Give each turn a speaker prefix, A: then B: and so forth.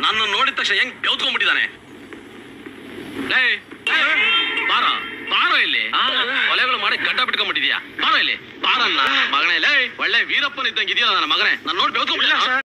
A: ನನ್ನ ನೋಡಿದ ತಕ್ಷಣ ಹೆಂಗ್ ಬೆವ್ತ್ಕೊಂಡ್ಬಿಟ್ಟಿದ್ದಾನೆ. ಬಾರ ಬಾರೋ ಇಲ್ಲಿ, ಕೊಲೆಗಳು ಮಾಡಿ ಗಡ್ಡ ಬಿಟ್ಕೊಂಡ್ಬಿಟ್ಟಿದ್ಯಾ? ಬಾರೋ ಇಲ್ಲಿ, ಬಾರನ್ನ ಮಗನೇ. ಒಳ್ಳೆ ವೀರಪ್ಪನ ಇದ್ದಂಗೆ ಇದೆಯಲ್ಲ ನನ್ನ ಮಗನೇ, ನಾನು ನೋಡಿ ಬೆವ್ತ್ಕೊಂಡ್ಬಿಟ್ಟಿಲ್ಲ.